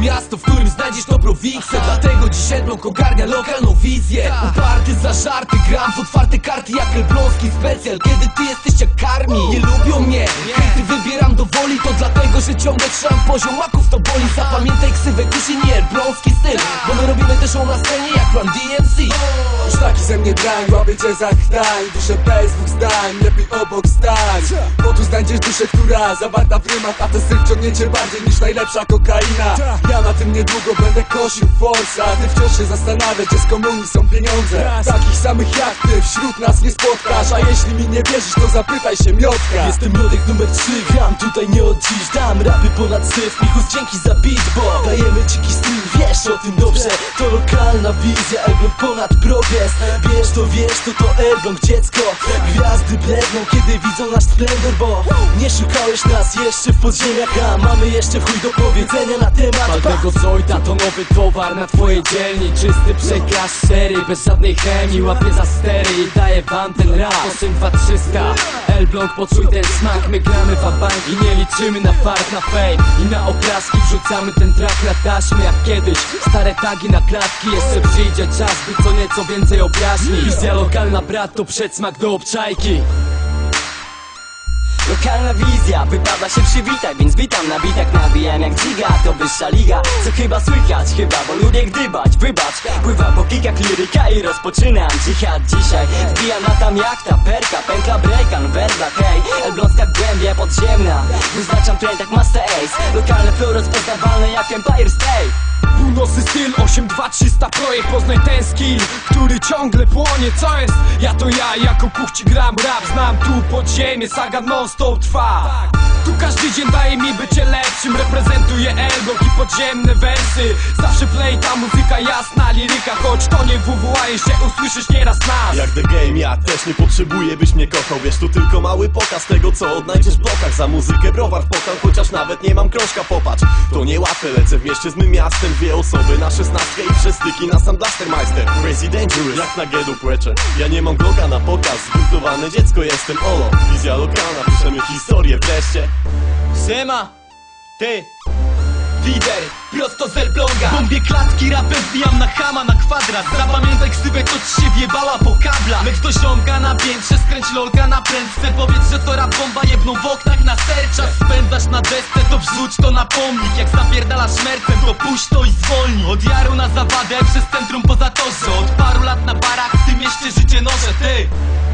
miasto, w którym znajdziesz dobrą wiksę. Dlatego dziś Elbląg ogarnia lokalną wizję. Uparty, zażarty, gram w otwarte karty jak elbląski specjal. Kiedy ty jesteś jak karmi, nie lubią mnie, hejty wybieram do woli. To dlatego, że ciągle trzymam poziom maków, to boli. Zapamiętaj ksywę, kusi nie elbląski styl, bo my robimy też show na scenie jak Run DMC. Już taki ze mnie drań, łapię cię za chtań. Duszę bez dwóch zdań, lepiej obok stań. Bo tu znajdziesz duszę, która zawarta w rymach, a ten styl ciągnie cię bardziej niż najlepsza kokaina. Ja na tym niedługo będę kosił forsa, a ty wciąż się zastanawiasz, gdzie z komunii są pieniądze. Takich samych jak ty wśród nas nie spotkasz, a jeśli mi nie wierzysz, to zapytaj się Miotka. Jestem Miodek numer 3, gram tutaj nie od dziś. Dam rapy ponad syf, Michus dzięki za beat, bo dajemy dziki styl, wiesz o tym dobrze. To lokalna wizja, Elbląg ponad progres. Wiesz to Elbląg dziecko. Gwiazdy bledną, kiedy widzą nasz splendor, bo nie szukałeś nas jeszcze w podziemiach, a mamy jeszcze w chuj do powiedzenia na temat Palnego Zojta to nowy towar na twojej dzielni. Czysty przekaz szczery, bez żadnej chemii. Łapię za stery i daję wam ten rap 8300. Elbląg, poczuj ten smak. My gramy w bank i nie liczymy na fart, na fame i na oklaski. Wrzucamy ten track na taśmy jak kiedyś. Stare tagi na klatki, jeszcze przyjdzie czas, by co nieco więcej objaśni. Wizja lokalna, brat, to przedsmak do obczajki. Lokalna wizja, wypada się przywitać, więc witam na bitach, nabijam jak giga. To wyższa liga, co chyba słychać, bo lubię gdybać, wybacz. Pływa po kikach liryka i rozpoczynam dżihad dzisiaj. Wbijam na tam jak ta perka, pętla breakan, werba, hej. Elbląska głębia podziemna, wyznaczam trend jak Master Ace. Lokalne flow rozpoznawalne jak Empire State. Północny styl, 82300 projekt, poznaj ten skill, który ciągle płonie, co jest? Ja to ja, jako kuchci gram rap, znam tu podziemie, saga non-stop trwa. Tu każdy dzień daje mi bycie lepszym, reprezentuję Elbląg i podziemne wersy. Zawsze play ta muzyka jasna, liryka, choć to nie WWA, jeszcze usłyszysz nieraz nas. Jak The Game, ja też nie potrzebuję, byś mnie kochał. Wiesz, tu tylko mały pokaz tego, co odnajdziesz w blokach. Za muzykę browar wpokam, chociaż nawet nie mam krążka, popatrz. To niełatwe, lecę w mieście z mym miastem. Dwie osoby na 16 i przez styki na sam Blastermeister. Crazy Dangerous, jak na Gedu płeczę. Ja nie mam gloka na pokaz, zbudowane dziecko jestem Olo. Wizja lokalna, piszemy historię wreszcie. Siema, ty, lider, prosto z Elbląga. Bombie klatki, rapem wbijam na chama, na kwadrat. Zapamiętaj ksywę, to ci się wjebała po kabla. Lecz to ziomka na piętrze, skręć lolka na prędce. Powiedz, że to rap bomba, jebną w oknach na serczach. Spędzasz na desce, to wrzuć to na pomnik. Jak zapierdalasz mercem, to puść to i zwolnij. Od jaru na zawadę, przez centrum po zatorze. Od paru lat na barach, w tym mieście życie noszę, ty.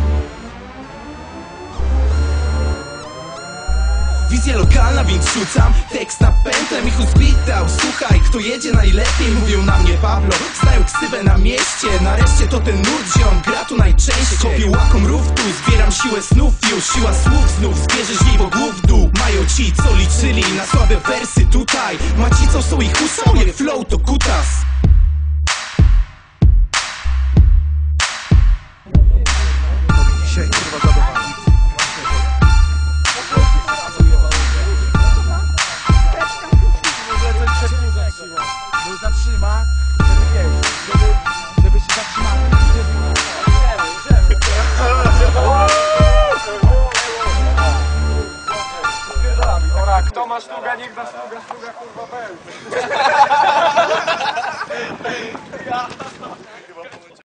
Wizja lokalna, więc rzucam tekst na pętlę. Michus beat dał, słuchaj, kto jedzie najlepiej? Mówią na mnie Pablo, znają ksywę na mieście. Nareszcie to ten nurt, ziom, gra tu najczęściej. Kopię łakom rów tu, zbieram siłę snów już. Siła słów znów, zbierzesz jej głów w dół. Mają ci, co liczyli na słabe wersy tutaj. Macicą są ich usta, moje flow to kutas.